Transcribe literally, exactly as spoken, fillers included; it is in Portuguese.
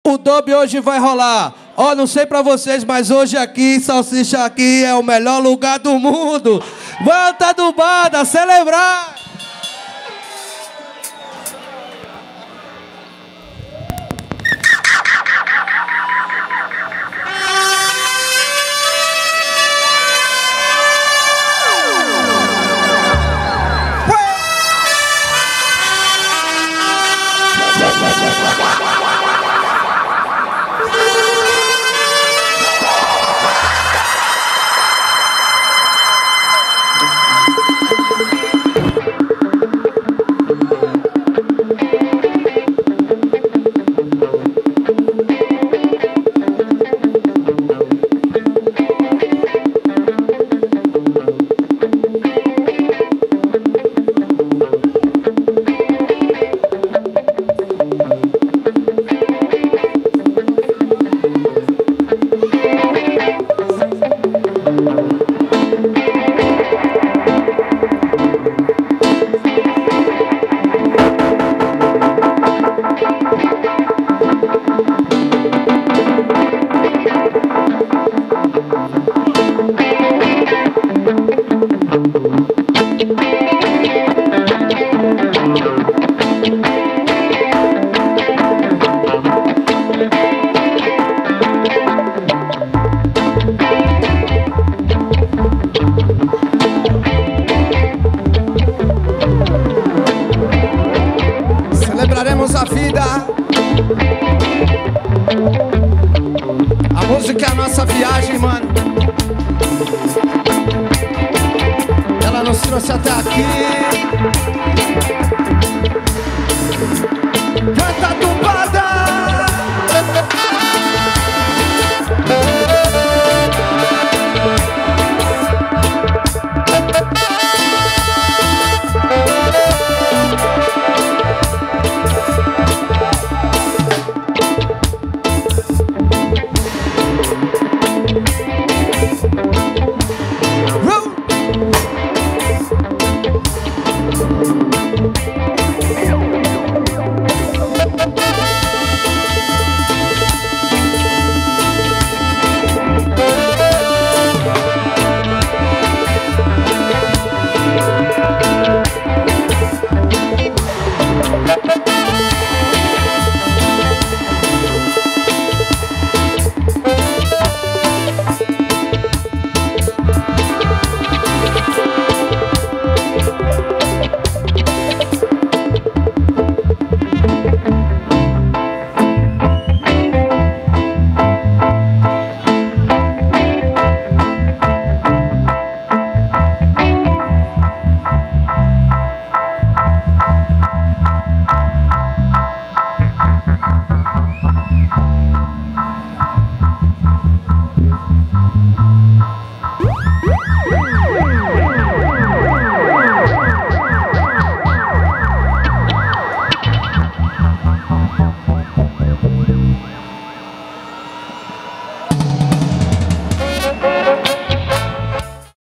O dub hoje vai rolar. Ó, oh, não sei pra vocês, mas hoje aqui, Salsicha aqui é o melhor lugar do mundo. Volta do Bada, celebrar! Celebraremos a vida. A música é a nossa viagem, mano. Ela nos trouxe até aqui.